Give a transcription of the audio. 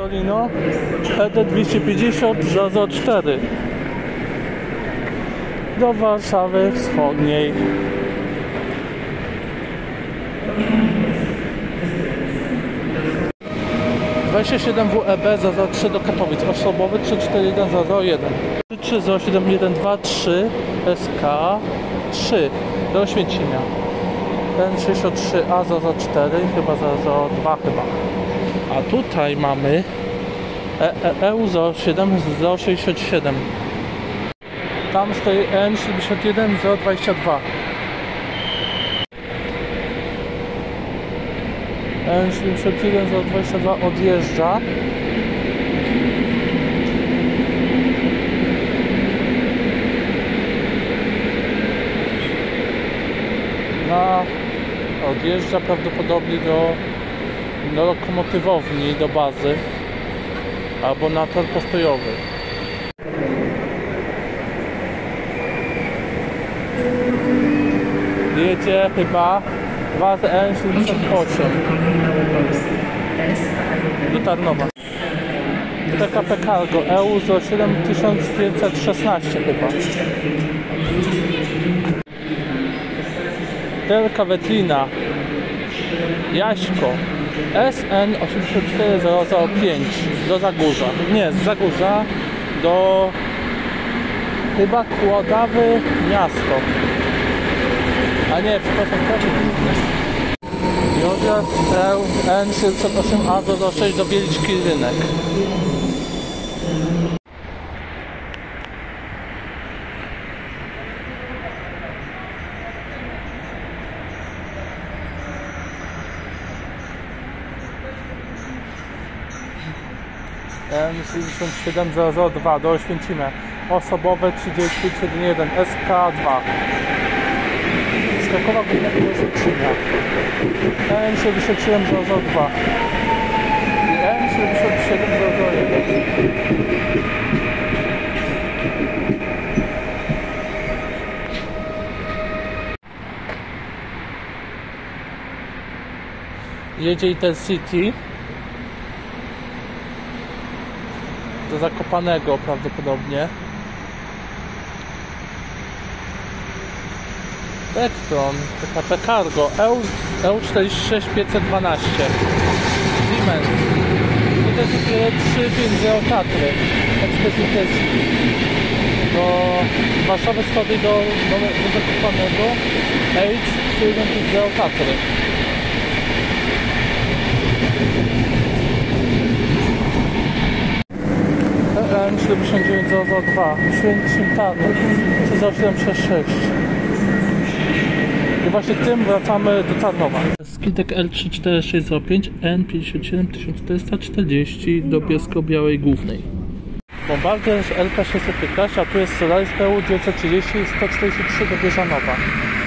Torino ED250 004 do Warszawy Wschodniej. WEB 03 do Katowic, osobowy 341001 3307123 SK3 do Oświęcimia. N63A 04 chyba 02 chyba. A tutaj mamy EU 07 067. Tam stoi N71 022. N71 022 odjeżdża. Odjeżdża prawdopodobnie do lokomotywowni, do bazy albo na tor postojowy. Jedzie chyba WAZ N78 do Tarnowa. PKP Cargo EU 07516 chyba. Delka Wetlina Jaśko SN 84005 do Zagórza. Nie, z Zagórza do chyba Kłodawy miasto. A nie, przepraszam, Jozef N708A do 6 do Wieliczki Rynek. N77002 do Oświęcimia, osobowe 3571 SK2 z Krakowa Głównego do Oświęcimia. N77002 i N77001. Jedzie Intercity do Zakopanego prawdopodobnie. Tektron, PKP Cargo, EU46512 Siemens Intercity 350 Tatry Express Intercity do Warszawy Wschodniej do Zakopanego EX450 Tatry. N79002 Święcim Tarnów 3766. I właśnie tym wracamy do Tarnowa. Skitek L34605 N57440 do Bielsko-Białej Głównej. Bombardier LK615, a tu jest Solaris PU 930 143 do Bieżanowa.